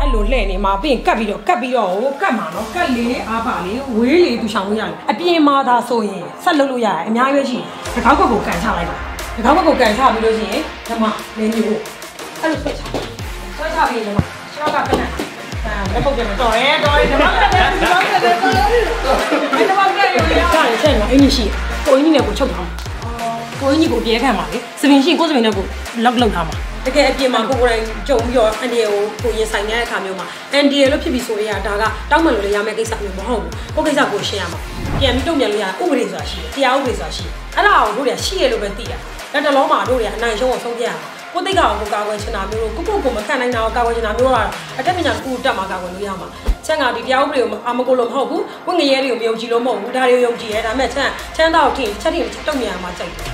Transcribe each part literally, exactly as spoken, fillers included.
လိုလှည့်နေမှာပြီးရင်ကတ်ပြီးတော့ကတ်ပြီးတော့ကတ်မှာနော်ကတ်လေးအားပါလေးဝေးလေးသူရှောင်လို့ရတယ်အပြင်မှာသာဆိုရင်ဆက်လုပ်လို့ရတယ်အများကြီးပဲရှိတယ်ခေါက်ဘက်ကိုကန်ချလိုက်တာခေါက်ဘက်ကိုကန်ချပြီးလို့ရှိရင်ဓမ္မလင်းမျိုးအဲ့လိုဆွဲချဆွဲချပြီးဓမ္မရှောက်ကခဏအဲ့ပုတ်တယ်တော့ရဲတော့ရဲဓမ္မကလည်းဓမ္မကလည်းဓမ္မကလည်းရတာဆက်နော်အင်းကြီးရှိကိုအင်းကြီးနဲ့ကိုချုပ်ထားကိုအင်းကြီးကိုပြဲခံပါလေစပင်ရှိကိုစပင်နဲ့ကိုလောက်လောက်ထားမှာတကယ်အပြင်မှာကိုကိုယ်တိုင်ကြုံပြီးတော့အန်ဒီကိုကိုရင်ဆိုင်နေတဲ့အခါမျိုးမှာအန်ဒီလို့ဖြစ်ပြီးဆိုရတာကတောင်းမှလို့လည်းရမယ့်ကိစ္စမျိုးမဟုတ်ဘူးကိုကိစ္စကိုရှင်းရမှာပြန်ပြီးတုံ့ပြန်လို့ရဥပဒေဆိုတာရှိတယ်တရားဥပဒေဆိုတာရှိတယ်အဲ့ဒါကိုတို့တွေကရှိရလို့ပဲသိရလက်တလုံးမှာတို့တွေကအနိုင်ရှုံးအောင်ဆုံးဖြတ်ရကိုတိတ်ကောင်ကိုကာကွယ်ချင်တာမျိုးကိုကိုကိုမခံနိုင်တာကိုကာကွယ်ချင်တာမျိုးကတော့အတက်ပညာတစ်ခုတက်မှာကာကွယ်လို့ရမှာချမ်းကဒီတရားဥပဒေကိုအာမကိုလို့မဟုတ်ဘူးဝငရဲတွေကိုမယုံကြည်လို့မဟုတ်ဘူးဒါတွေကိုယုံကြည်ရဲဒါပေမဲ့ချမ်းချမ်းတော့ထင်ချက်ထင်တုံ့ပြန်ရမှာကြိုက်တယ်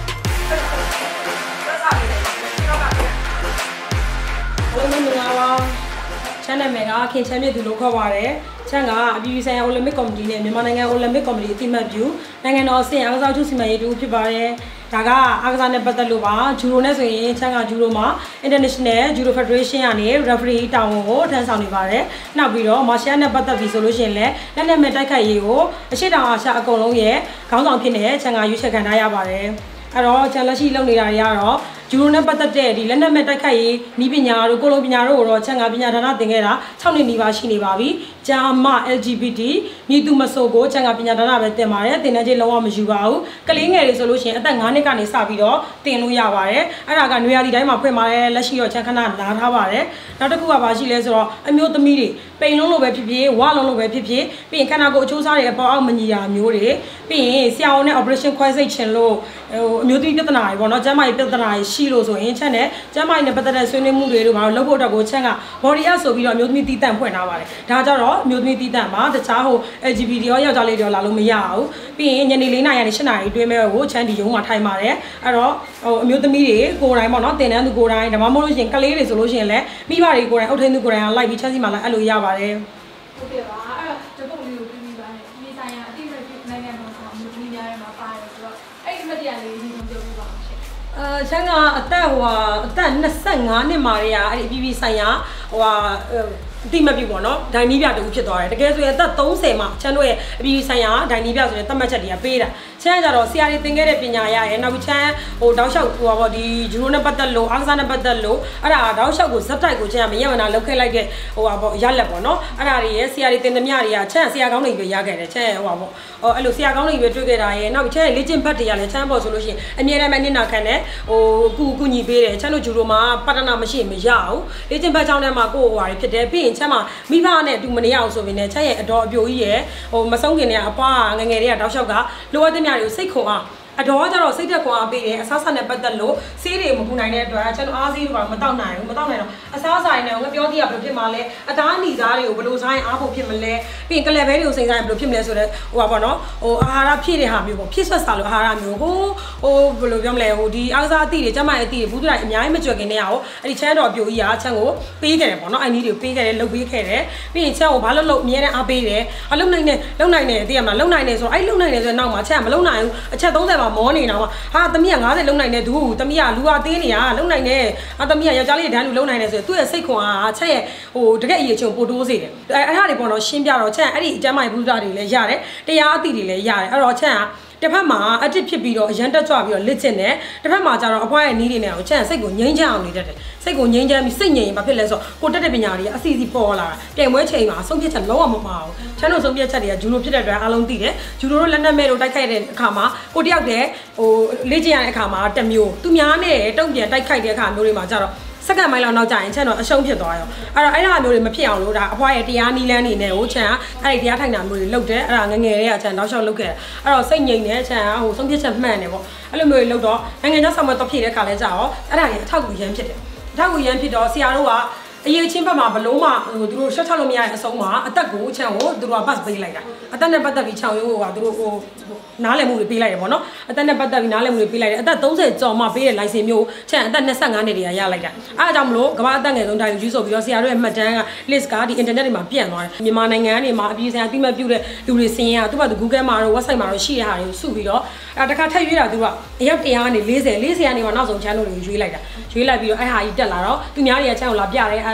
ဘယ်လိုလဲပါချမ်းနာမည်ကခင်ချမ်းမြေသူလို့ခေါ်ပါတယ်ချမ်းကအပြည်ပြည်ဆိုင်ရာအိုလံပစ်ကော်မတီနဲ့မြန်မာနိုင်ငံအိုလံပစ်ကော်မတီအသိမှတ်ပြုနိုင်ငံတော်အဆင့်အားကစားထုစီမံရေးတူဖြစ်ပါတယ်ဒါကအားကစားနဲ့ပတ်သက်လို့ပါဂျူရိုနဲ့ဆိုရင်ချမ်းကဂျူရိုမှာ International Judo Federation ကနေ referee တာဝန်ကိုထမ်းဆောင်နေပါတယ်နောက်ပြီးတော့မာရှယ်နဲ့ပတ်သက်ပြီးဆိုလို့ရှိရင်လည်းလက်နက်မဲ့တိုက်ခိုက်ရေးကိုအရှိတောင်အာရှအကုန်လုံးရဲ့ခေါင်းဆောင်ဖြစ်နေတဲ့ချမ်းကရွေးချယ်ခံထားရပါတယ်အဲ့တော့ချမ်းလက်ရှိလုပ်နေတာတွေကတော့ဂျူရိုနဲ့ပတ်သက်တဲ့ဒီလက်နက်မဲ့တိုက်ခိုက်ရေးဤပညာတို့ကိုလိုပညာတို့ကိုတော့ချမ်းကပညာဌာနသင်ခဲ့တာ၆နှစ်နီးပါးရှိနေပါပြီ။ဂျာမ L G B T မြေသူမဆိုကိုချမ်းကပညာဌာနပဲသင်ပါတယ်။သင်တဲ့ချင်းလုံးဝမယူပါဘူး။ကလေးငယ်တွေဆိုလို့ရှိရင်အသက်၅နှစ်ကနေစပြီးတော့သင်လို့ရပါတယ်။အဲ့ဒါကနွေရာသီတိုင်းမှာဖွင့်ပါတယ်လက်ရှိတော့ချမ်းခဏနားထားပါတယ်။နောက်တစ်ခုကဘာရှိလဲဆိုတော့အမျိုးသမီးတွေပိန်လုံးလိုပဲဖြစ်ဖြစ်ဝါလုံးလိုပဲဖြစ်ဖြစ်ပြီးရင်ခန္ဓာကိုယ်အချိုးစားတွေအပေါအောက်မညီတာမျိုးတွေပြီးရင်ဆရာဝန်နဲ့ operation ခွဲစိတ်ခြင်းလို့ဟိုအမျိုးသမီးပြဿနာတွေပေါ့နော်ကျန်းမာရေးပြဿနာတွေရှိလို့ဆိုရင်ချက်နဲ့ကျန်းမာရေးနဲ့ပတ်သက်တဲ့ဆွေးနွေးမှုတွေတို့ဘာလို့လုပ်ဖို့အတွက်ကိုချက်က body art ဆိုပြီးတော့အမျိုးသမီးတီးတန့်ဖွင့်ထားပါတယ်ဒါကြတော့အမျိုးသမီးတီးတန့်မှာတခြားဟို L G B T ရောယောက်ျားလေးတွေလာလို့မရဘူးပြီးရင်ညနေ၄နာရီကနေ၈နာရီအတွင်းမဲ့ကိုချမ်းဒီရုံးမှာထိုင်ပါတယ်အဲ့တော့ဟိုအမျိုးသမီးတွေကိုယ်တိုင်ပေါ့နော်တင်တန်းသူကိုယ်တိုင်ဒါမှမဟုတ်လို့ရှိရင်ကလေးတွေဆိုလို့ရှိရင်လည်းမိဘတွေကိုယ်တိုင်အုပ်ထိန်းသူကိုယ်တိုင်ကလိုက်ပြီးချမ်းစီမှာလိုက်အဲ့လိုရပါတယ်ဟုတ်ကဲ့ပါအဲ့တော့ဒီပုံလေးကိုပြီးပြီးပါနဲ့ဒီဆိုင်ရာအတိအကျနိုင်ငံတော်ဆောင်အမျိုးသမီးများရဲ့မှာပါတယ်ဆိုတော့အဲ့ဒီမတရားလေးဒီလိုပြောပြပါအောင်ရှင်အာချမ်းကအသက်ဟိုဟာအသက်၂၅နှစ်မှာတည်းကအဲ့ဒီအပြည်ပြည်ဆိုင်ရာဟိုဟာအတိမပြပေါ့နော်ဒိုင်နီးပြတူဖြစ်သွားတယ်တကယ်ဆိုရင်အသက်၃၀မှာချမ်းတို့ရဲ့အပြည်ပြည်ဆိုင်ရာဒိုင်နီးပြဆိုတဲ့သတ်မှတ်ချက်တွေကပေးတာချမ်းကြတော့ဆရာတွေသင်ခဲ့တဲ့ပညာရရဲ့နောက်ပြီးချမ်းဟိုတောက်လျှောက်ဟိုပေါ့ဒီဂျူရိုနဲ့ပတ်သက်လို့အားကစားနဲ့ပတ်သက်လို့အဲ့ဒါတောက်လျှောက်ကိုဇက်တိုက်ကိုချမ်းကမရမနာလောက်ခဲ့လိုက်တဲ့ဟိုဟာပေါ့ရလက်ပေါ့နော်အဲ့ဒါတွေရဲ့ဆရာတွေသင်သမျှတွေကချမ်းဆရာကောင်းတွေပဲရခဲ့တယ်ချမ်းဟိုဟာပေါ့ဟိုအဲ့လိုဆရာကောင်းတွေပဲတွေ့ခဲ့တာရဲ့နောက်ပြီးချမ်းရဲ့လေ့ကျင့်ဖတ်တွေကလည်းချမ်းပေါ့ဆိုလို့ရှိရင်အမြဲတမ်းပဲနင့်နာခံတယ်ဟိုကူကူညီပေးတယ်ချမ်းတို့ဂျူရိုမှာပတ္တနာမရှိမရဘူးလေ့ကျင့်ဖတ်ကြောင်းထဲမှာကိုယ့်ဟိုဟာတွေဖြစ်တယ်ပြီးရင်ချမ်းမှာမိဘနဲ့အတူမနေရအောင်ဆိုပြီးねချမ်းရဲ့အတော်အပြိုကြီးရဲ့ဟိုမဆုံးခင်တည်းကအပွားငငယ်တွေကတောက်လျှောက်ကလိုအပ်တဲ့များတွေကိုစိတ်ခွန်အောင်အတော်ကျတော့စိတ်သက်ခွန်အားပေးတယ်အစားအစာနဲ့ပတ်သက်လို့ဆေးတွေမပူနိုင်တဲ့အတွက်ကျွန်တော်အားဆေးတွေကမတောက်နိုင်ဘူးမတောက်နိုင်တော့အစားအစာတွေနဲ့ငါပြောသေးရဘယ်လိုဖြစ်မှာလဲအသားအနီစားတွေကိုဘယ်လိုစားရင်အားဖို့ဖြစ်မလဲပြီးရင်ကလပ်ဘဲတွေကိုစိတ်စားရင်ဘယ်လိုဖြစ်မလဲဆိုတော့ဟိုပါပေါ့နော်ဟိုအာဟာရဖြည့်တဲ့ဟာမျိုးပေါ့ဖြည့်ဆွတ်စားလို့အာဟာရမျိုးဟိုဟိုဘယ်လိုပြောမလဲဟိုဒီအားစားအသည့်တွေကျမရဲ့အသည့်တွေဘူးတူတိုင်းအများကြီးမကြွယ်ခင်နေရအောင်အဲ့ဒီချမ်းတော်ပြိုကြီးကချမ်းကိုပေးခဲ့တယ်ပေါ့နော်အဲ့ဒီတွေပေးခဲ့တယ်လုပ်ပေးခဲ့တယ်ပြီးရင်ချမ်းကိုဘာလို့လုပ်အမြဲတမ်းအားပေးတယ်အလုံနိုင်နဲ့လုံနိုင်နဲ့အသည့်ရမှာလုံနိုင်နဲ့ဆိုတော့အဲ့လုံနိုင်နဲ့ဆိုတော့နောက်မှာချမ်းကမလုံနိုင်ဘူးအချက်၃၀မှာမောနေတော့ဟာသမီးက၅၀လုံးနိုင်တယ်သူသမီးကလူဟာသေးနေရလုံးနိုင်တယ်ဟာသမီးကယောက်ျားလေးတန်းလူလုံးနိုင်တယ်ဆိုသူ့ရဲ့စိတ်ခွန်အားချက်ရဲ့ဟိုတကယ်အရေးချင်းပို့တိုးစေတယ်အဲအဲ့ဒါတွေပေါ့နော်ရှင်းပြတော့ချက်အဲ့ဒီအကျမ်းမိုင်ဘုရားတွေလည်းရတယ်တရားအသည့်တွေလည်းရတယ်အဲ့တော့ချက်ကတစ်ဖက်မှာအတစ်ဖြစ်ပြီးတော့အရန်တက်ကြွပြီးတော့လက်ကျင်တယ်တစ်ဖက်မှာကျတော့အဖွားရဲ့နီးတွေနဲ့ကိုချက်စိတ်ကိုငြိမ်းချမ်းအောင်နေတတ်တယ်စိတ်ကိုငြိမ်းချမ်းပြီးစိတ်ငြိမ်ရင်ဘာဖြစ်လဲဆိုကိုတက်တဲ့ပညာတွေအစီအစီပေါ်လာတာပြိုင်ပွဲချိန်မှာဆုံးဖြတ်ချက်လုံးဝမမှားဘူးချမ်းတို့ဆုံးဖြတ်ချက်တွေကဂျူရိုဖြစ်တဲ့အတွက်အားလုံးသိတယ်ဂျူရိုတို့လက်နက်မဲ့တို့တိုက်ခိုက်တဲ့အခါမှာကိုတယောက်တည်းဟိုလေ့ကျင့်ရတဲ့အခါမှာတစ်မျိုးသူများနဲ့တုံ့ပြန်တိုက်ခိုက်တဲ့အခါမျိုးတွေမှာကျတော့စက္ကန့်မိုင်လောက်နောက်ကျရင်ချမ်းတော့အရှုံးဖြစ်သွားရောအဲ့တော့အဲ့ဒါမျိုးတွေမဖြစ်အောင်လို့ဒါအဖွားရဲ့တရားနီးလန်းနေနဲ့ဟိုချမ်းအဲ့ဒီတရားထိုင်တာမျိုးတွေလုပ်တယ်အဲ့ဒါငငယ်တွေကချမ်းတောက်လျှောက်လုပ်ခဲ့တယ်အဲ့တော့စိတ်ငြိမ်နေချမ်းဟိုဆုံးဖြတ်ချက်မှန်တယ်ပေါ့အဲ့လိုမျိုးတွေလုပ်တော့နိုင်ငံခြားဆောင်မတော့ဖြစ်တဲ့ခါလဲကြာရောအဲ့ဒါကြီးအထောက်အကူရမ်းဖြစ်တယ်အထောက်အကူရမ်းဖြစ်တော့ဆရာတို့ကအရေးချင်းဘက်မှာဘလုံးမှဟိုသူတို့ရှက်ချလို့မရတဲ့အဆုံးမှာအသက်ကိုချမ်းကိုသူတို့ကဘတ်ပေးလိုက်တာအသက်နဲ့ပတ်သက်ပြီးချောင်းရိုးကသူတို့ဟိုနားလည်မှုတွေပေးလိုက်တယ်ပေါ့နော်အသက်နဲ့ပတ်သက်ပြီးနားလည်မှုတွေပေးလိုက်တယ်အသက်၃၀ကျော်မှပေးတဲ့ license မျိုးချမ်းအသက်၂၅နှစ်တည်းရရလိုက်တာအားကြောင့်မလို့ကမ္ဘာအသက်ငယ်ဆုံးတိုင်းယူဆိုပြီးတော့ဆရာတို့ရဲ့မှတ်တမ်းက list ကဒီ internet တွေမှာပြန့်သွားတယ်မြန်မာနိုင်ငံကနေမှာအပြည်ဆိုင်ရာတိမှတ်ပြုတဲ့လူတွေစင်ရသူက Google မှာတော့ website မှာတော့ရှိတဲ့ဟာတွေကိုစုပြီးတော့အဲတခါထပ်ရွေးတာသူကအရက်တရားကနေ၄၀ ၄၀ကနေမှနောက်ဆုံးချမ်းတို့တွေကိုရွေးလိုက်တာရွေးလိုက်ပြီးတော့အဲဟာကြီးတက်လာတော့သူများတွေကချမ်းကိုလာပြတယ်အဲ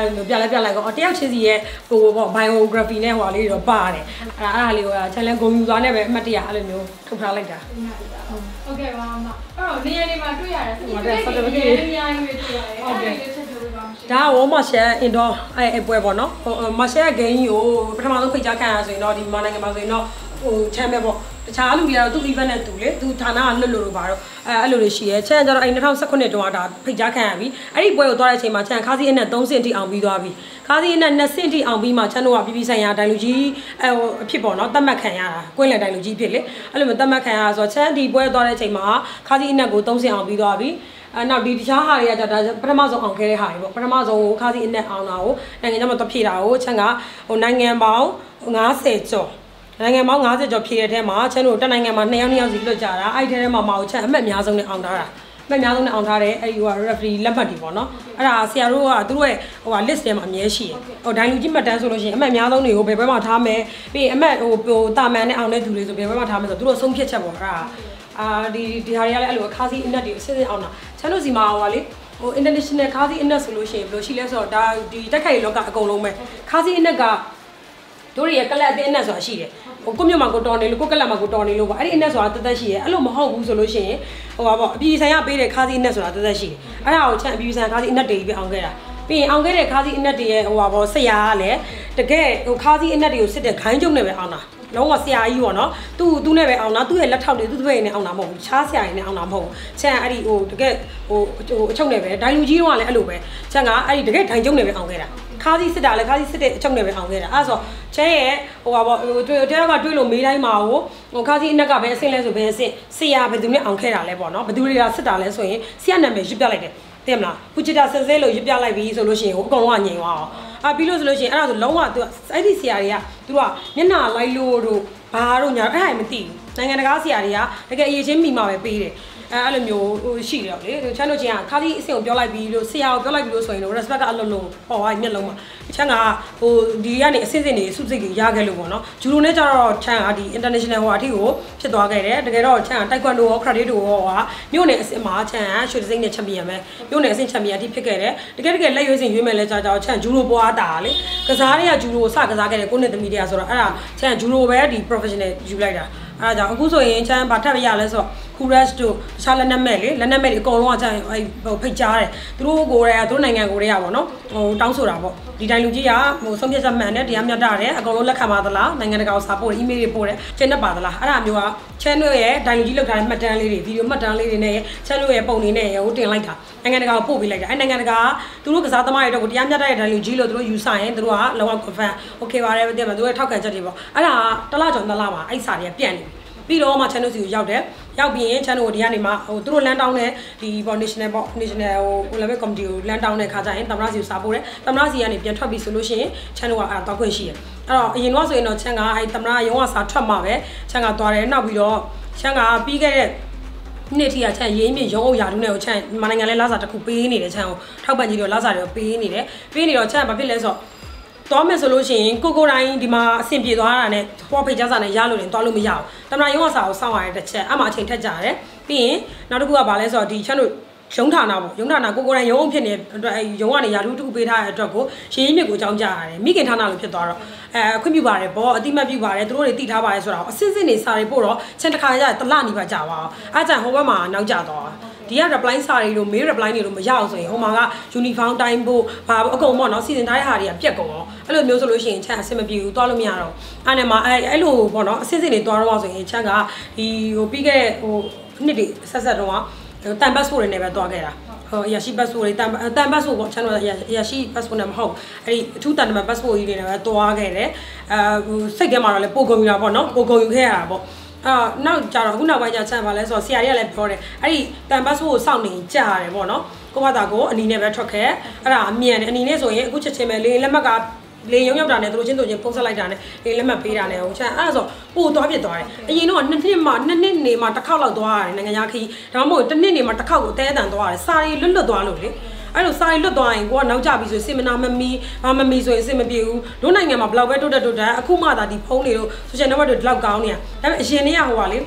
အဲပြလိုက်ပြလိုက်ကောတယောက်ချင်းစီရဲ့ဟိုပေါ့ biography နဲ့ဟိုလေးတော့ပါတယ်အဲ့ဒါအဲ့ဒါလေးဟို challenge ဂုဏ်ယူသွားနဲ့ပဲအမှတ်တရအဲ့လိုမျိုးထုတ်ထားလိုက်တာဟုတ်ကဲ့ပါမအဲ့တော့နေရာတွေမှာတွေ့ရတယ်ဆိုတော့ဒီနေရာတွေအများကြီးတွေ့ရတယ်ဟုတ်ကဲ့ဒါဝမရှယ်အင်ဒိုအဲအပွဲပေါ့နော်ဟိုမရှယ်ဂိမ်းကိုပထမဆုံးဖိတ်ကြားခံရဆိုရင်တော့ဒီမြန်မာနိုင်ငံမှာဆိုရင်တော့ဟိုချမ်းပဲပေါ့တခြားလူတွေကတော့သူ့ event နဲ့တူလေသူဌာနကလွတ်လို့လို့ပါတော့အဲအဲ့လိုတွေရှိရဲချမ်းကျတော့အဲ၂၀၁၈တုန်းကဒါဖိတ်ကြားခံရပြီအဲ့ဒီပွဲကိုသွားတဲ့အချိန်မှာချမ်းခါးစီအနဲ့၃ဆင့်ထိအောင်ပြီးသွားပြီခါးစီအနဲ့၂ဆင့်ထိအောင်ပြီးမှချမ်းတို့ကပြည်ပြည်ဆိုင်ရာဒိုင်လူကြီးအဲဟိုအဖြစ်ပေါ့နော်တတ်မှတ်ခံရတာကွင်းလယ်ဒိုင်လူကြီးဖြစ်လေအဲ့လိုမျိုးတတ်မှတ်ခံရတာဆိုတော့ချမ်းဒီပွဲသွားတဲ့အချိန်မှာခါးစီအနဲ့ကို၃ဆင့်အောင်ပြီးသွားပြီအဲနောက်ဒီတခြားဟာတွေကဒါပထမဆုံးအောင်ခဲ့တဲ့ဟာတွေပေါ့ပထမဆုံးကိုခါးစီအနဲ့အောင်တာကိုနိုင်ငံခြားမှာတော့ဖြည့်တာကိုချမ်းကဟိုနိုင်ငံပေါင်း၅၀ကျော်နိုင်ငံပေါင်း၅၀ကျော်ဖြည့်တဲ့ထဲမှာချမ်းတို့တက်နိုင်ငံမှာ၂ယောက်၂ယောက်စီလွတ်ကြတာအဲ့ဒီထဲမှာမအောင်ချမ်းအမှတ်အများဆုံးနဲ့အောင်ထားတာအမှတ်အများဆုံးနဲ့အောင်ထားတယ်အဲ့ဒီဟို referee လက်မှတ်တွေပေါ့နော်အဲ့ဒါဆရာတို့ကသူတို့ရဲ့ဟို list ထဲမှာအမြဲရှိတယ်ဟိုဒိုင်လူကြီးမှတ်တမ်းဆိုလို့ရှိရင်အမှတ်အများဆုံးတွေကိုဘယ်ဘက်မှာထားမယ်ပြီးရင်အမှတ်ဟိုဟိုတာမန်နဲ့အောင်တဲ့သူတွေဆိုဘယ်ဘက်မှာထားမယ်ဆိုသူတို့ဆုံးဖြတ်ချက်ပေါ့အဲ့ဒါအာဒီဒီဟာတွေကလည်းအဲ့လိုခါးစီအနက်တွေအစစ်စစ်အောင်တာချမ်းတို့စီမှာဟိုလေဟို international ခါးစီအနက်ဆိုလို့ရှိရင်ဘယ်လိုရှိလဲဆိုတော့ဒါဒီတက်ခိုင်လောကအကုန်လုံးပဲခါးစီအနက်ကတို့ရဲ့ကလပ်အတင်းအနက်ဆိုတာရှိတယ်ဟိုကိုမြို့မှာကိုတော်နေလို့ကိုကလပ်မှာကိုတော်နေလို့ပေါ့အဲ့ဒီအနက်ဆိုတာတသက်ရှိရဲအဲ့လိုမဟုတ်ဘူးဆိုလို့ရှိရင်ဟိုပါပေါ့အပြည်ဆိုင်ရပေးတဲ့ခါးစီအနက်ဆိုတာတသက်ရှိတယ်အဲ့ဒါကိုချမ်းအပြည်ဆိုင်ခါးစီအနက်တွေပြီးအောင်ခဲ့တာပြီးရင်အောင်ခဲ့တဲ့ခါးစီအနက်တွေရဲ့ဟိုပါပေါ့ဆရာကလည်းတကယ်ဟိုခါးစီအနက်တွေကိုစစ်တဲ့ခိုင်းကျုံနဲ့ပဲအောင်တာလုံးဝဆရာကြီးပေါ့နော်သူ့သူ့နဲ့ပဲအောင်တာသူ့ရဲ့လက်ထောက်တွေသူ့သွေးနဲ့အောင်တာမဟုတ်ဘူးချားဆရာကြီးနဲ့အောင်တာမဟုတ်ဘူးချမ်းအဲ့ဒီဟိုတကယ်ဟိုဟိုအချုပ်နဲ့ပဲဒိုင်လူကြီးတော့လည်းအဲ့လိုပဲချမ်းကအဲ့ဒီတကယ်ဒိုင်ကျုံနဲ့ပဲအောင်ခဲ့တာခါးစီစစ်တာလည်းခါးစီစစ်တဲ့အချုပ်နဲ့ပဲအောင်ခဲ့တာအဲ့ဆိုချဲရဲ့ဟိုပါပေါ့ဟိုတွေ့တဲကတွေ့လို့မေးတိုင်းမှာဟိုဟိုခါးစီအနက်ကပဲအဆင့်လဲဆိုပဲအဆင့်ဆရာဘယ်သူနဲ့အောင်ခဲ့တာလဲပေါ့နော်ဘယ်သူတွေကစစ်တာလဲဆိုရင်ဆရာနာမည်ရွတ်ပြလိုက်တယ်သိမလားပူချီတာဆဲဆဲလို့ရွတ်ပြလိုက်ပြီဆိုလို့ရှိရင်ဟိုအကောင်ကငြိမ်သွားအောင်အာပြီးလို့ဆိုလို့ရှိရင်အဲ့ဒါဆိုလုံးဝသူအဲ့ဒီဆရာတွေကသူကမျက်နှာလိုက်လို့တို့ဘာတို့ညာအဲ့ဒါမသိဘူးနိုင်ငံတကာဆရာတွေကတကယ်အရေးချင်းမိမှာပဲပေးတယ်အဲအဲ့လိုမျိုးဟိုရှိတယ်လေချမ်းတို့ချင်းကခါးစီအဆင့်ကိုပြောလိုက်ပြီးလို့ဆရာကိုပြောလိုက်ပြီးလို့ဆိုရင်တော့ respect ကအလုံးလုံးဟောသွားမျက်လုံးမှာချမ်းကဟိုဒီကနေအဆင့်ဆင့်တွေစုစိတ်တွေရခဲ့လို့ပေါ့နော်ဂျူရိုနဲ့ကျတော့ချမ်းကဒီ international ဟိုအထိကိုဖြစ်သွားခဲ့တယ်တကယ်တော့ချမ်းကတိုက်ကွမ်ဒိုရော credit တို့ရောကမြို့နယ်အဆင့်မှာချမ်းကရွှေစိမ့်နဲ့ချန်ပီယံပဲမြို့နယ်အဆင့်ချန်ပီယံအထိဖြစ်ခဲ့တယ်တကယ်တကယ်လက်ရွေးစင်ရွေးမယ်လဲကြာကြာချမ်းဂျူရိုပွားတာလေကစားတွေကဂျူရိုစကစားခဲ့တယ်ကိုနှစ်သမီးတွေကဆိုတော့အဲ့ဒါချမ်းဂျူရိုပဲဒီ professional ယူလိုက်တာအဲ့ဒါကြောင့်အခုဆိုရင်ချမ်းဘာထပ်ရလဲဆိုတော့ Courage တို့တခြားလက်နက်မဲ့လေလက်နက်မဲ့တွေအကုန်လုံးကချမ်းအဲ့ဟိုဖိတ်ကြားတယ်သူတို့ကိုယ်တွေကသူတို့နိုင်ငံကိုယ်တွေကပေါ့နော်ဟိုတောင်းဆိုတာပေါ့ဒီတိုင်းလူကြီးကဟိုဆုံးဖြတ်ချက်မှန်တယ်တရားမျှတတယ်အကုန်လုံးလက်ခံပါသလားနိုင်ငံတကာကိုစာပို့ email တွေပို့တယ်ကျင်းနေပါသလားအဲ့ဒါမျိုးက channel ရဲ့ဒိုင်လူကြီးလောက်ထားတဲ့မှတ်တမ်းလေးတွေဗီဒီယိုမှတ်တမ်းလေးတွေနဲ့ channel ရဲ့ပုံတွေနဲ့ဟိုတင်လိုက်တာနိုင်ငံတကာကိုပို့ပေးလိုက်တာအဲ့နိုင်ငံတကာကသူတို့ကစားသမားတွေတော့တရားမျှတတဲ့ဒိုင်လူကြီးလို့သူတို့ယူဆိုင်ရင်သူတို့ကလောက confirm okay ပါတယ်တဲ့မှာသူတို့ရဲ့ထောက်ခံချက်တွေပေါ့အဲ့ဒါတလားကျော်နှစ်လမှာအဲ့စာတွေကပြန့်နေပြီပြီးတော့မှ channel စီကိုရောက်တယ်ရောက်ပြီးရင် channel ကိုဒီကနေမှဟိုသူတို့လမ်းတောင်းတဲ့ဒီပေါ့ national ပေါ့ national ဟို Olympic committee ကိုလမ်းတောင်းတဲ့ခါကျရင်သမ္မတစီကိုစာပို့တယ်သမ္မတစီကနေပြန်ထွက်ပြီးဆိုလို့ရှိရင် channel ကအဲ့တော့ခွင့်ရှိတယ်အဲ့တော့အရင်တော့ဆိုရင်တော့ channel ကအဲ့သမ္မတရုံးကစာထွက်မှာပဲ channel ကသွားတယ်နောက်ပြီးတော့ channel ကပြီးခဲ့တဲ့နေ့ထိက channel ရင်းမြစ်ရုံးအုပ်ရာထူးနဲ့ကို channel မြန်မာနိုင်ငံလဲလာစာတစ်ခုပေးနေတယ် channel ကိုထောက်ပံ့ကြီးတွေလာစာတွေပေးနေတယ်ပေးနေတော့ channel ဘာဖြစ်လဲဆိုတော့သွားမယ်ဆိုလို့ရှိရင်ကိုကိုတိုင်းဒီမှာအဆင်ပြေသွားတာနဲ့ဟောဖိတ်ကြားစာနဲ့ရလို့ရင်သွားလို့မရဘူးတမန်ရုံးကစာကိုစောင့်ရတဲ့တစ်ချက်အမှအချိန်ထက်ကြတယ်ပြီးရင်နောက်တစ်ခုကဘာလဲဆိုတော့ဒီချမ်းတို့ရုံးဌာနပေါ့ရုံးဌာနကိုကိုတိုင်းရုံးဖြစ်နေအတွက်အဲရုံးကနေရာထူးတစ်ခုပေးထားတဲ့အတွက်ကိုရှင်းရင်းမြစ်ကိုအကြောင်းကြားရတယ်မိခင်ဌာနလို့ဖြစ်သွားတော့အဲခွင့်ပြုပါတယ်ပေါ့အတိမတ်ပြုပါတယ်သူတို့တွေတည်ထားပါတယ်ဆိုတော့အစစ်စစ်နေစာတွေပို့တော့ချမ်းတစ်ခါရတလနီးပါကြာပါအောင်အားကြဟိုဘက်မှာနောက်ကျသွားဒီက reply စာတွေလို့ mail reply တွေလို့မရအောင်ဆိုရင်ဟိုမှာက uniform တိုင်းဖို့ဘာအကုန်ပေါ့နော်စီစဉ်ထားတဲ့ဟာတွေကပြက်ကုန်အောင်အဲ့လိုမျိုးဆိုလို့ရှိရင်ချမ်းအဆင်မပြေဘူးသွားလို့မရတော့အဲ့နဲ့မှာအဲ့အဲ့လိုပေါ့နော်အစစ်စစ်တွေသွားတော့ဆိုရင်ချမ်းကဒီဟိုပြီးခဲ့ဟိုနှစ်တွေဆက်ဆက်တော့တန်ပတ်ဖို့တွေနဲ့ပဲသွားခဲ့တာဟိုရရှိ passport တွေတန်တန် passport ပေါ့ channel ရရှိ passport နဲ့မဟုတ်အဲ့ဒီအထူးတန်တမ passport ကြီးတွေနဲ့ပဲသွားခဲ့တယ်အဲဟိုစိတ်ထဲမှာတော့လေပို့ကုန်ယူတာပေါ့နော်ပို့ကုန်ယူခဲ့ရတာပေါ့အာနောက်ကြတော့အခုနောက်ပိုင်းကျချမ်းပါလဲဆိုတော့ဆရာတွေကလည်းပြောတယ်အဲ့ဒီတန် passport ကိုစောင့်နေကြာရတယ်ပေါ့နော်ကိုမသားကိုအနီနဲ့ပဲထွက်ခဲ့အဲ့ဒါအမြန်တယ်အနီနဲ့ဆိုရင်အခုချက်ချင်းပဲလေလက်မှတ်ကလေရုံရောက်တာနဲ့သူတို့ချင်းတို့ချင်းပုံဆက်လိုက်တာနဲ့လေလက်မှတ်ပေးတာနဲ့ဟိုချမ်းအဲ့ဒါဆိုပို့သွားပြစ်သွားတယ်အရင်တော့နှစ်နှစ်မှနှစ်နှစ်နေမှတစ်ခေါက်လောက်သွားရတယ်နိုင်ငံခြားခီးဒါမှမဟုတ်တစ်နှစ်နေမှတစ်ခေါက်ကိုအသေးအတန်သွားရတယ်စာရီလွတ်လွတ်သွားလို့လေအဲ့လိုစာရီလွတ်သွားရင်ကိုကနောက်ကျပြီဆိုစင်မနာမမီဘာမမီဆိုရင်အဆင်မပြေဘူးတို့နိုင်ငံမှာဘလောက်ပဲတိုးတက်တိုးတက်အခုမှသာဒီဖုန်းတွေတို့ social network တွေဘလောက်ကောင်းနေရဒါပေမဲ့အရင်နေ့ကဟိုပါလေဟ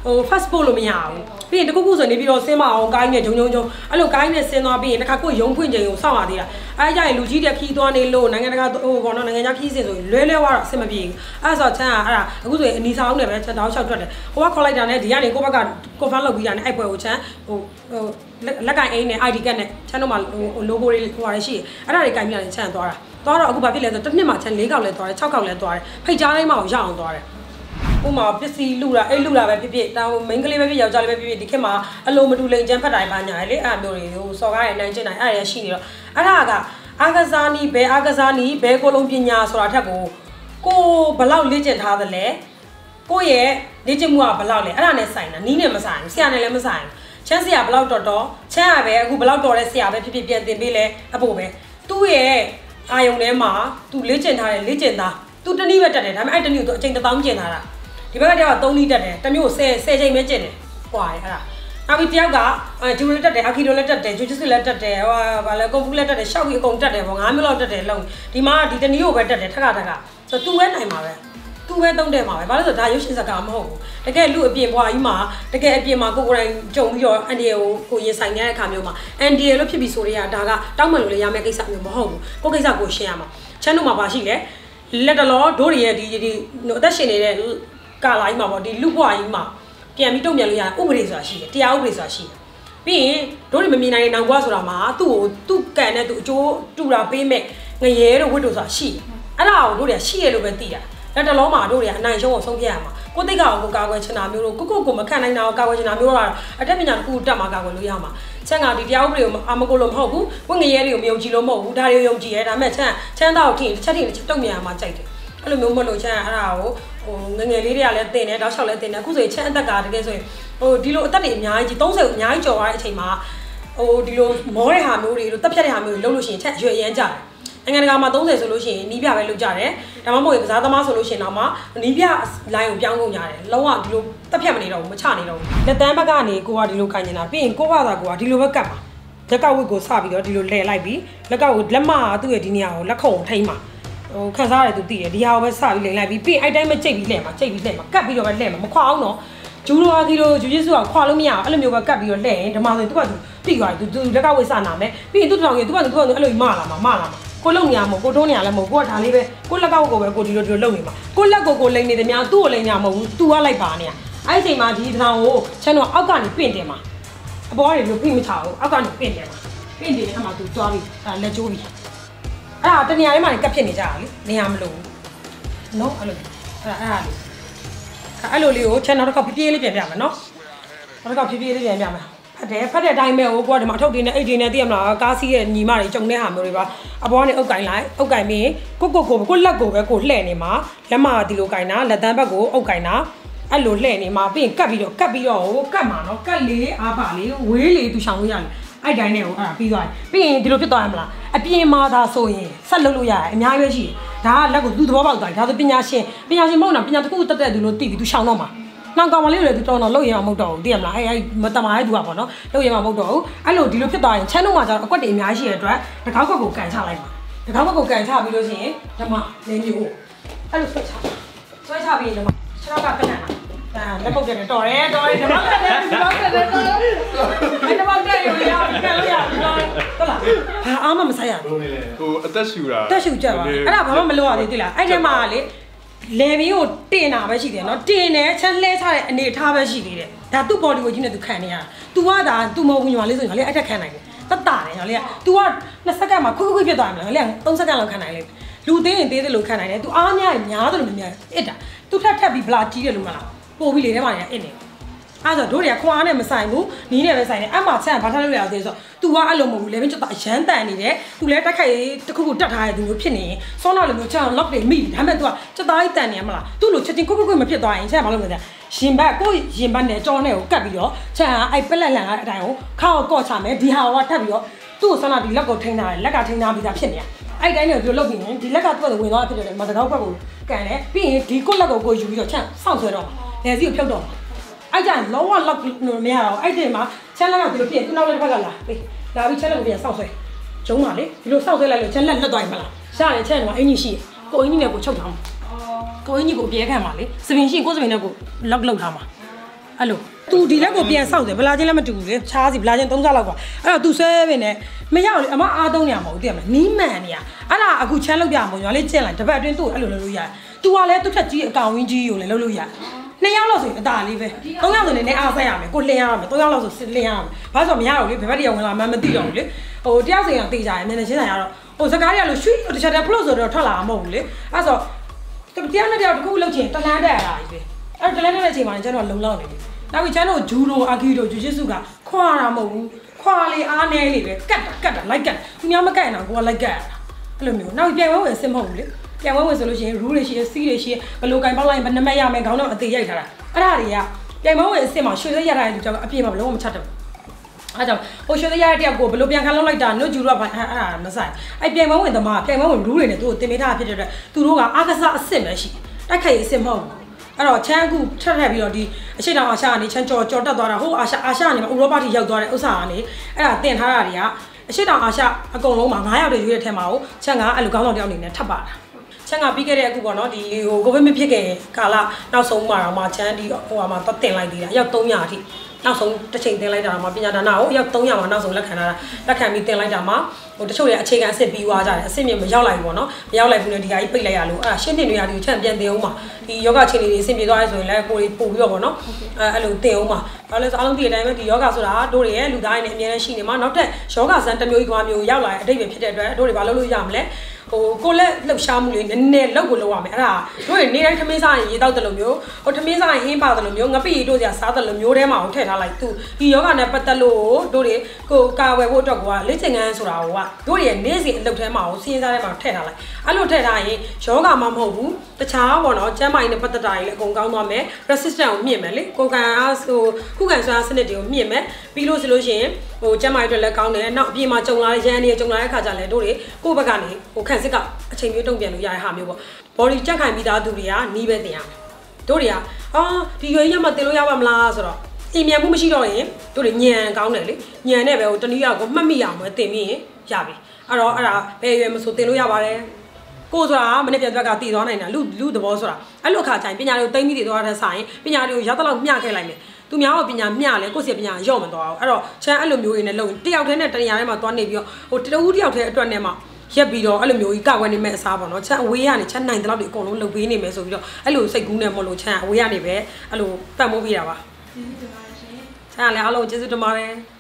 ဟို fast food လို့မရဘူးပြီးရင်တခုခုဆိုနေပြီးတော့ဆင်းမအောင်ကိုင်းနဲ့ဂျုံဂျုံဂျုံအဲ့လိုကိုင်းနဲ့ဆင်းသွားပြီးရင်တစ်ခါကိုရုံဖွင့်ချိန်ကိုစောင့်ရသေးတာအဲ့ကြရင်လူကြီးတဲ့ခီးသွားနေလို့နိုင်ငံတကာဟိုဘောနော်နိုင်ငံခြားခီးစင်ဆိုလွဲလွဲသွားတော့အဆင်မပြေဘူးအဲ့ဆိုချမ်းကအဲ့ဒါအခုဆိုရင်အနီဆောင်နဲ့ပဲချက်တောင်းလျှောက်ထွက်တယ်ဟိုကခေါ်လိုက်တာနဲ့ဒီကနေကိုဘက်က confirm လုပ်ပြီးတာနဲ့အဲ့ပွဲကိုချမ်းဟိုဟိုလက်ကင်အိမ်နဲ့ I D ကတ်နဲ့ချမ်းတို့မှာဟို logo တွေဟိုဟာတွေရှိတယ်အဲ့ဒါတွေကိုင်ပြတယ်ချမ်းသွားတာသွားတော့အခုဘာဖြစ်လဲဆိုတစ်နှစ်မှာချမ်း၄កောက်လဲသွားတယ်၆កောက်လဲသွားတယ်ဖိတ်ကြားတိုင်းမှာရအောင်သွားတယ်ဥမာပစ္စည်းလူတာအဲ့လူတာပဲဖြစ်ဖြစ်တောင်းမိန်းကလေးပဲဖြစ်ယောက်ျားလေးပဲဖြစ်ဖြစ်ဒီခေတ်မှာအလိုမတူလိန်ချမ်းဖတ်တိုင်းပါညာလေအဲ့မျိုးတွေဟိုစော်ကားရနိုင်ကျင်နိုင်အဲ့ရရှိနေတော့အဲ့ဒါကအာကစားနီးဘယ်အာကစားနီးဘယ်ကိုလုံးပညာဆိုတာထက်ကိုကိုဘလောက်လေ့ကျင့်ထားသလဲကိုရဲ့လေ့ကျင့်မှုကဘလောက်လဲအဲ့ဒါနဲ့ဆိုင်တာနီးနဲ့မဆိုင်ဘူးဆရာနဲ့လည်းမဆိုင်ဘူးချမ်းဆရာဘလောက်တော်တော်ချမ်းရပဲအခုဘလောက်တော်တဲ့ဆရာပဲဖြစ်ဖြစ်ပြန်တင်ပေးလဲအဖို့ပဲသူ့ရဲ့အာယုံထဲမှာသူလေ့ကျင့်ထားတယ်လေ့ကျင့်သားသူတနည်းပဲတက်တယ်ဒါပေမဲ့အဲ့တနည်းကိုသူအချိန်တစ်သောင်းကျင့်ထားတာဒီဘက်ကတယောက်ကသုံးနည်းတက်တယ်တစ်မျိုးဆယ်ဆယ်ချိန်ပဲကျင့်တယ်ဟွာအဲ့ဒါနောက်ပြီးတယောက်ကဂျူရိုတက်တယ်အာခီရိုလက်တက်တယ်ဂျူဂျစ်စစ်လက်တက်တယ်ဟိုဗာလဲကွန်ပျူတာလက်တက်တယ်ရှောက်ပြီးအကုန်တက်တယ်ပေါ့ငါးမျိုးလောက်တက်တယ်လုံးဒီမှာဒီတနည်းကိုပဲတက်တယ်ထက်ကထက်ကဆိုသူပဲနိုင်မှာပဲသူပဲသုံးတယ်မှာပဲဘာလို့ဆိုဒါရုပ်ရှင်စကားမဟုတ်ဘူးတကယ်လူအပြင်ဘွားကြီးမှာတကယ်အပြင်မှာကိုကိုယ်တိုင်ကြုံပြီးတော့အန်ဒီကိုကိုရင်ဆိုင်နေတဲ့အခါမျိုးမှာအန်ဒီလို့ဖြစ်ပြီးဆိုရတာဒါကတောင်းမှန်လို့လည်းရမယ့်ကိစ္စမျိုးမဟုတ်ဘူးကိုကိစ္စကိုရှင်းရမှာချမ်းတို့မှာပါရှိလေလက်တလောဒိုးရဲ့ဒီဒီအသက်ရှင်နေတဲ့ကာလာကြီးမှာပေါ့ဒီလူဘွားကြီးမှာပြန်ပြီးတုံ့ပြန်လို့ရဥပဒေဆိုတာရှိတယ်တရားဥပဒေဆိုတာရှိတယ်ပြီးရင်ဒိုးတွေမမြင်နိုင်တဲ့နောင်ဘွားဆိုတာမှာသူ့ကိုသူ့ကန်နဲ့သူ့အကျိုးတူတာပေးမဲ့ငရဲတို့ဝတ်တို့ဆိုတာရှိတယ်အဲ့ဒါကိုဒိုးတွေကရှိရလို့ပဲသိတာလက်တလုံးမှာတို့တွေကအနိုင်ရှုံးကိုဆုံးဖြတ်ရမှာကိုသိက္ခာကိုကာကွယ်ချင်တာမျိုးတို့ကိုကိုကိုမခံနိုင်တာကိုကာကွယ်ချင်တာမျိုးတော့အတက်ပညာတစ်ခုတက်မှာကာကွယ်လို့ရမှာချမ်းကဒီတရားဥပဒေကိုအာမကိုလို့မဟုတ်ဘူးဝင့်ငရဲတွေကိုမယုံကြည်လို့မဟုတ်ဘူးဒါတွေကိုယုံကြည်ရဲဒါပေမဲ့ချမ်းချမ်းသားကိုထင်တစ်ချက်ထင်တုံ့ပြန်ရမှာကြိုက်တယ်အဲ့လိုမျိုးမလို့ချမ်းအဲ့ဒါကိုဟိုငငယ်လေးတွေကလည်းတင်တယ်တောက်လျှောက်လည်းတင်တယ်အခုဆိုရင်ချမ်းအသက်ကတကယ်ဆိုရင်ဟိုဒီလိုအသက်တွေအများကြီးသုံးဆယ်အများကြီးကျော်သွားတဲ့အချိန်မှာဟိုဒီလိုမောတဲ့ဟာမျိုးတွေလိုတက်ဖြတ်တဲ့ဟာမျိုးတွေလုပ်လို့ရှိရင်ချမ်းရွယ်ရမ်းကြတယ်နိုင်ငံတကာမှာသုံးဆယ်ဆိုလို့ရှိရင်နီးပြပဲလုပ်ကြတယ်ဒါမှမဟုတ်ကစားသမားဆိုလို့ရှိရင်တော့မှနီးပြလိုင်းကိုပြောင်းကုန်ကြတယ်လုံးဝဒီလိုတက်ဖြတ်မနေတော့ဘူးမချနေတော့ဘူးလက်တန်းဘက်ကနေကိုကဒီလိုခိုင်းနေတာပြီးရင်ကိုကသာကိုကဒီလိုပဲကတ်မှာလက်ကဝတ်ကိုစပြီးတော့ဒီလိုလဲလိုက်ပြီးလက်ကကိုလက်မသူ့ရဲ့ဒီနေရာကိုလက်ခုံထိမ့်မှာဟိုခန်းစားရတယ်သူသိတယ်ဒီဟာကိုပဲစပြီးလိန်လိုက်ပြီးပြီးအဲ့တိုင်းပဲကြိတ်ပြီးလှဲ့မှာကြိတ်ပြီးလှဲ့မှာကတ်ပြီးတော့ပဲလှဲ့မှာမခွာအောင်တော့ဂျူလိုအာကီလိုဂျူဂျစ်ဆူကခွာလို့မရအောင်အဲ့လိုမျိုးပဲကတ်ပြီးတော့လှဲ့ရင်ဓမ္မဆိုရင်သူကသူတိသွားတယ်သူလက်ကဝတ်စနာမယ်ပြီးရင်သူ့ထောင်ကြီးသူကသူကအဲ့လိုမလာမှာမလာမှာကိုလုံနေရမဟုတ်ကိုတွန်းနေရလည်းမဟုတ်ကိုကဒါလေးပဲကိုလက်ကောက်ကိုပဲကိုဒီလိုဒီလိုလုံနေမှာကိုလက်ကိုကိုလိန်နေတယ်များသူ့ကိုလိန်နေရမဟုတ်ဘူးသူကလိုက်ပါနေရအဲ့ဒီချိန်မှာဒီထောင်ကိုချမ်းတော့အောက်ကနေပင့်တယ်မှာအပေါ်ကနေလို့ဖိမချအောင်အောက်ကနေပင့်တယ်မှာပင့်တယ်အဲ့မှာသူတွားပြီးအဲ့လက်ကျိုးပြီးအဲ့ဒါတနေရာလေးမှာကပ်ဖြစ်နေကြတာလေနေရာမလို့ဘူးနော်အဲ့လိုအဲ့အဲ့လေးအဲ့လိုလေးကိုချမ်းနောက်တစ်ခေါက်ဖြည်းဖြည်းလေးပြန်ပြမယ်နော်နောက်တစ်ခေါက်ဖြည်းဖြည်းလေးပြန်ပြမယ်ဖတ်တယ်ဖတ်တဲ့အတိုင်းပဲဟိုကွာဒီမှာအထုပ်တွေနဲ့အိတ်တွေနဲ့သိရမလားကားစီးရဲ့ညီမတွေကြုံတဲ့ဟာမျိုးတွေပါအပေါ်ကနေအုပ်ကင်လိုက်အုပ်ကင်ပြီးကိုကိုကိုကိုလက်ကိုပဲကိုလှဲ့နေမှာလက်မဒီလိုကင်တာလက်တန်းဘက်ကိုအုပ်ကင်တာအဲ့လိုလှဲ့နေမှာပြီးရင်ကတ်ပြီးတော့ကတ်ပြီးတော့ဟိုကတ်မှာနော်ကတ်လေးအားပါလေးဝေးလေးသူရှောင်လို့ရတယ်အဲ့တိုင်းနဲ့ဟိုအဲ့ဒါပြီးသွားပြီပြီးရင်ဒီလိုဖြစ်သွားရမလားအပြင်မှာသာဆိုရင်ဆက်လုပ်လို့ရတယ်အများကြီးပဲရှိတယ်ဒါကလက်ကိုသူသဘောပေါက်သွားတယ်ဒါဆိုပညာရှင်ပညာရှင်မဟုတ်တော့ပညာတစ်ခုတက်တဲ့သူလို့သိပြီးသူရှောင်တော့မှာနောက်ကောင်မလေးတွေလည်းသူတော်တော်လုပ်ရမှာမဟုတ်တော့ဘူးသိရမလားအဲ့အဲ့မတမားရဲ့သူကပေါ့နော်လုပ်ရမှာမဟုတ်တော့ဘူးအဲ့လိုဒီလိုဖြစ်သွားရင်ချမ်းတော့မှာကျတော့အကွက်တွေအများကြီးရှိတဲ့အတွက်တကောက်ကွက်ကိုကန်ချလိုက်ပါတကောက်ကွက်ကိုကန်ချပြီးလို့ရှိရင်ဓမ္မလင်းမျိုးအဲ့လိုဆွဲချဆွဲချပြီးဓမ္မခြေထောက်ကကနန်တာလက်ပုတ်တယ်တော်တယ်တော်တယ်ဓမ္မကတယ်ဓမ္မကတယ်တော်တယ်အဲ့ဓမ္မကတယ်ရရကန်လို့ရတော်ဟုတ်လားဘာအားမမဆိုင်ရဘူးဟိုအသက်ရှူတာအသက်ရှူကြပါအဲ့ဒါဘာမှမလုပ်ရသေးသိလားအဲ့ထဲမှာလေလေမီကိုတင်တာပဲရှိတယ်နော်တင်တယ်ချမ်းလှဲချတဲ့အနေထားပဲရှိသေးတယ်ဒါသူ့ body ကိုကြီးနဲ့သူခံနေရတာ तू ကဒါ तू မဟုတ်ဘူးညီမလေးဆိုရင်ငါလေးအဲ့ထက်ခံနိုင်တယ်တတ်တာတယ်ညီမလေးက तू ကနှစ်စက္ကန့်မှာခွခွခွဖြစ်သွားတယ်ငါလေးကသုံးစက္ကန့်လောက်ခံနိုင်လိမ့်လူသေးရင်သေးတယ်လို့ခံနိုင်တယ် तू အားများရင်များတယ်လို့မများအစ်တာ तू ထပ်ထပ်ပြီးဗလာကြီးတယ်လို့မလားပို့ပြီးလေထဲမှာနေအစ်နေအဲ့ဆိုတို့တွေကခွာနဲ့မဆိုင်ဘူးနီးနဲ့ပဲဆိုင်တယ်အမှချမ်းဘာထားလို့ရအောင်သေးဆို तू ကအဲ့လိုမဟုတ်ဘူးလေမင်းကျတော့အရန်တန်နေတယ် तू လည်းတက်ခိုက်တစ်ခုခုတက်ထားတဲ့သူမျိုးဖြစ်နေရင်စောနောက်လိုမျိုးချမ်း lock တွေမိဒါပေမဲ့ तू ကစက်သားကြီးတန်နေရမလား तू လိုချက်ချင်းခွခွခွမဖြစ်သွားရင်ချမ်းဘာလို့မလဲရင်ဘတ်ကိုရင်ဘတ်နဲ့ကြောနဲ့ကိုကတ်ပြီးတော့ချမ်းအဲ့ပက်လက်လန်ကအတိုင်းကိုခောက်ကော့ချမယ်ဒီဟာကထပ်ပြီးတော့သူ့ကိုစနာဒီလက်ကိုထိန်းထားတယ်လက်ကထိန်းထားပြီးသားဖြစ်နေအဲ့တိုင်းကိုဒီလိုလုပ်ပြီးရင်ဒီလက်ကသူ့ကိုဝင်သွားဖြစ်တယ်မတကောက်ဘက်ကိုကန်တယ်ပြီးရင်ဒီကိုလက်ကိုကိုယူပြီးတော့ချမ်းစောင့်ဆွဲတော့နေစီကိုဖြုတ်တော့အဲ့ကျရင်လောကလောက်မရတော့အဲ့ဒီမှာချမ်းလက်ကဒီလိုဖြစ်သူ့နောက်လက်တစ်ဖက်ကလာပေးလာပြီးချမ်းလက်ကိုပြန်စောင့်ဆွဲကျုံးပါလေဒီလိုစောင့်ဆွဲလိုက်လို့ချမ်းလက်လက်သွားရင်မလားရှားတယ်ချမ်းကအင်ကြီးရှိကိုအင်ကြီးနဲ့ကိုချုပ်ထားမှာကိုအင်ကြီးကိုအပြဲခံပါလေစပင်ရှိကိုစပင်နဲ့ကိုလောက်လောက်ထားမှာအဲ့လိုသူဒီလက်ကိုပြန်ဆောက်တယ်ဗလာချင်းလည်းမတူဘူးလေချားစီဗလာချင်းသုံးစားလောက်ကွာအဲ့တော့ तू ဆွဲပင်နဲ့မရောက်လေအမအားသုံးနေရမှာဟုတ်တယ်မလားနီးမှန်နေရအဲ့ဒါအခုချမ်းလောက်ပြမှာညီမလေးကျင့်လိုက်တပတ်အတွင်းသူ့အဲ့လိုလုပ်လို့ရတယ် तू ကလည်းသူ့ထက်ကြီးအကောင်ဝင်းကြီးကိုလည်းလုပ်လို့ရတယ်နှစ်ယောက်လောက်ဆိုရင်အသာလေးပဲသုံးယောက်ဆိုရင်လည်းအားဆက်ရမယ်ကိုလှင်ရမယ်သုံးယောက်လောက်ဆိုစစ်လှင်ရမယ်ဘာလို့ဆိုမရတော့လေဘယ်ဘက်တယောက်ဝင်လာမှမသိတော့ဘူးလေဟိုတယောက်စီကတေးကြတယ်မျက်နှာချင်းဆိုင်ရတော့ဟိုစကားရလို့ရွှေ့တစ်ချက်တည်းဖလို့ဆိုတော့ထွက်လာမှာမဟုတ်ဘူးလေအဲ့ဆိုတရားနဲ့တရားတစ်ခုလုပ်ချင်တလန်းတက်ရတာကြီးပဲအဲ့တော့တလန်းတက်တဲ့အချိန်မှာကျွန်တော်လုံလောက်နေပြီနောက်ပြီးကျွန်တော်ဂျူဒိုအာဂီဒိုဂျူဂျစ်စုကခွာတာမဟုတ်ဘူးခွာလေအားနေလေပဲကတ်တာကတ်တာလိုက်ကတ်သူများမကတ်ရင်တော့ကိုကလိုက်ကတ်ရတာအဲ့လိုမျိုးနောက်ပြန်ဝဲဝင်စင်မဟုတ်ဘူးလေပြန်ဝဲဝင်ဆိုလို့ရှိရင် rule တွေရှိရစီးတွေရှိရဘယ်လိုကင်ပေါက်လိုက်ဘယ်နှမရမယ်ခေါင်းတော့အသေးရိုက်ထားတာအဲ့ဒါတွေကပြန်ဝဲဝင်အစ်စ်မှာရွှေစက်ရတဲ့လူကြောင့်အပြည့်မှာဘလုံးမချတ်တယ်အဲ့ကြောင့်ဟိုရွှေစက်ရတဲ့တယောက်ကိုဘယ်လိုပြန်ခံလောက်လိုက်တာနှုတ်ဂျူတော့အဲ့ဒါမဆိုင်အဲ့ပြန်ဝဲဝင်သမားပြန်ဝဲဝင် rule တွေနဲ့သူ့ကိုတင်ပေးထားဖြစ်တဲ့အတွက်သူတို့ကအားကစားအစ်စ်ပဲရှိတိုက်ခိုက်အစ်စ်မဟုတ်ဘူးအဲ့တော့ချမ်းအခုထပ်ထပ်ပြီးတော့ဒီအရှိတောင်အာရှကနေချမ်းကြော်ကြော်တက်သွားတာဟိုအာရှအာရှကနေဥရောပထိရောက်သွားတဲ့ဥစ္စာကနေအဲ့ဒါတင်ထားတာတွေကအရှိတောင်အာရှအကုန်လုံးမှာnineယောက်တွေရွေးတဲ့ထဲမှာကိုချမ်းကအဲ့လိုကောင်းဆောင်တယောက်အနေနဲ့ထပ်ပါတာချမ်းကပြီးခဲ့တဲ့အခုပေါ့နော်ဒီဟိုကိုဗစ်မဖြစ်ခင်ကာလနောက်ဆုံးမှာတော့မှချမ်းဒီဟိုမှာတော့တင်လိုက်သေးတာရောက်three hundredအထိနောက်ဆုံးတစ်ချိန်တင်လိုက်တာမှာပညာဒါနကိုရောက်three hundredမှာနောက်ဆုံးလက်ခံလာတာလက်ခံပြီးတင်လိုက်တာမှာဟိုတချို့ရဲ့အခြေခံအစ်စ်ပြီးွားကြတယ်အစ်စ်မြင့်မရောက်လိုက်ဘူးပေါ့နော်မရောက်လိုက်ဘူးနဲ့ဒီဟာကြီးပိတ်လိုက်ရလို့အဲ့ဒါရှင်းတင်တွေရာဒီချမ်းပြန်တင်အောင်ပါဒီယောဂအခြေအနေတွေအဆင်ပြေသွားရဲဆိုရင်လည်းကိုယ်ပို့ပြီးတော့ပေါ့နော်အဲအဲ့လိုတင်အောင်ပါဘာလို့လဲဆိုအားလုံးဒီအတိုင်းပဲဒီယောဂဆိုတာတို့တွေရဲ့လူသားတွေနဲ့အများနဲ့ရှိနေမှာနောက်ထပ်ယောဂဆန်းတစ်မျိုးကြီးကွာမျိုးရောက်လာတဲ့အတိတ်ပဲဖြစ်တဲ့အတွက်တို့တွေဘာလုပ်လို့ရမလဲဟိုကိုလက်လှုပ်ရှားမှုလေးနည်းနည်းလောက်ကိုလောက်ရမယ်အဲ့ဒါတို့နေတိုင်းထမင်းစားရင်ရေတောက်တယ်လို့မျိုးဟိုထမင်းစားရင်အင်းပါတယ်လို့မျိုးငပိရီတို့စရာစားတယ်လို့မျိုးထဲမှာဟိုထည့်ထားလိုက်သူဒီယောဂနဲ့ပတ်သက်လို့တို့တွေကိုကာဝယ်ဖို့အတွက်ကလေ့ကျင့်ခန်းဆိုတာဟိုကတို့ရဲ့နေ့စဉ်အလုပ်ထဲမှာဟိုစီးရင်စားထဲမှာထည့်ထားလိုက်အဲ့လိုထည့်ထားရင်ယောဂမှမဟုတ်ဘူးတခြားပေါ့နော်ကျန်းမာရေးနဲ့ပတ်သက်တာတွေလည်းအကုန်ကောင်းသွားမယ် resistance ကိုမြင့်မယ်လေကိုကန်အားဟိုခုခံစွမ်းစနစ်တွေကိုမြင့်မယ်ပြီးလို့ဆိုလို့ရှိရင်ဟိုကျန်းမာရေးအတွက်လည်းကောင်းတယ်နောက်အပြင်မှာကြုံလာတဲ့ရန်တွေကြုံလာတဲ့ခါကျလည်းတို့တွေကိုယ့်ဘက်ကနေဟိုခန့်စစ်ကအချိန်မျိုးတုံ့ပြန်လို့ရတဲ့ဟာမျိုးပေါ့ body ကြက်ခိုင်ပြီးသားသူတွေကနီးပဲတင်ရမယ်တို့တွေကအာဒီရွေးရမှတင်လို့ရပါမလားဆိုတော့အိမ်မြန်မှုမရှိတော့ရင်တို့တွေညံကောင်းတယ်လေညံနဲ့ပဲဟိုတနည်းအောင်ကိုမှတ်မိအောင်ပဲတင်ပြီးရင်ရပြီအဲ့တော့အဲ့ဒါဘယ်ရွယ်မဆိုတင်လို့ရပါတယ်ကိုဆိုတာမနေ့ပြန်တွက်ကတည်သွားနိုင်တာလူလူသဘောဆိုတာအဲ့လိုအခါကျရင်ပညာတွေကိုတိမ့်ပြီးတည်သွားတဲ့ဆိုင်ပညာတွေကိုရောက်တော့မျှခဲ့လိုက်မယ်သူများကပညာမျှလဲကိုယ့်စီပညာရော့မသွားဘူးအဲ့တော့ချမ်းအဲ့လိုမျိုးတွေနဲ့လုံတယောက်တည်းနဲ့တနေရာထဲမှာသွားနေပြီးတော့ဟိုတတူးတယောက်တည်းအတွက်နဲ့မှရက်ပြီးတော့အဲ့လိုမျိုးကြီးကောက်ဝဲနေမဲ့အစားပေါ့နော်ချမ်းအဝေးကနေချမ်းနိုင်တဲ့လောက်တွေအကုန်လုံးလှုပ်ပေးနေမယ်ဆိုပြီးတော့အဲ့လိုစိတ်ကူးနေမလို့ချမ်းအဝေးကနေပဲအဲ့လိုပတ်မိုးပေးတာပါချမ်းလည်းအားလုံးကျေးဇူးတင်ပါတယ်